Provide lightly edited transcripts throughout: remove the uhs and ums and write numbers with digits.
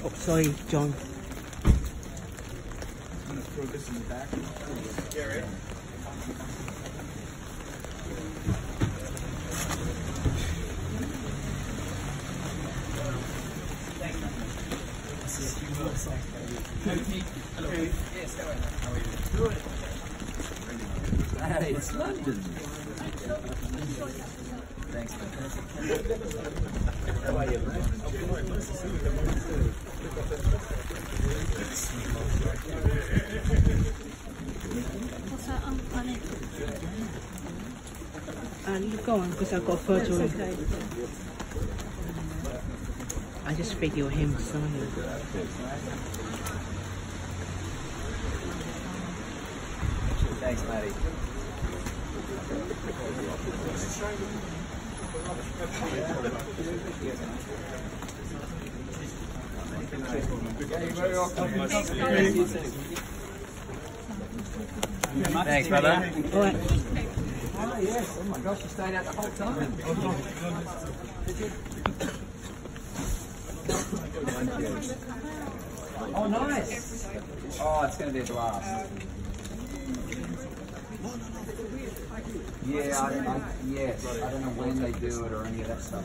Oh, sorry, John. I'm going to throw this in the back. Yeah, right. Hello. Yes, how are you? Good. Hey, it's London. Thanks, man. How are you, man? What's that? You go on, because I've got a photo. It's okay. I just video him signing. Thanks, Matty. Thanks, brother. All right. Oh, yes. Oh, my gosh, you stayed out the whole time. Did you? Oh, nice. Oh, it's going to be a blast. Yeah, yes. I don't know when they do it or any of that stuff.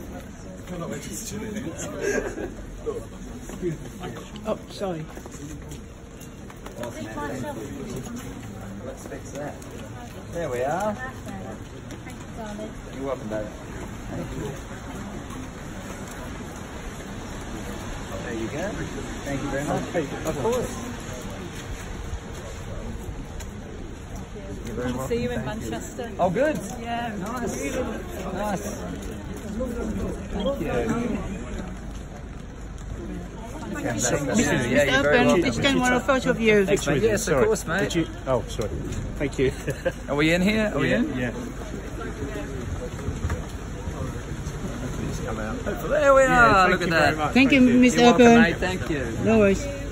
Oh, sorry. Awesome, man. Thank you. Let's fix that. There we are. You're welcome, David. Thank you. There you go. Thank you very much. Of course. See you in Manchester. Oh, good. Yeah. Nice. Nice. Thank you. Mr. Open, just don't want a photo of you. Thanks, mate. Yes, of course, mate. Oh, sorry. Thank you. Are we in here? Are we in? Yeah. Come out. There we are. Look at that. Thank you, Mr. You're welcome, Open. mate. Thank you. No worries.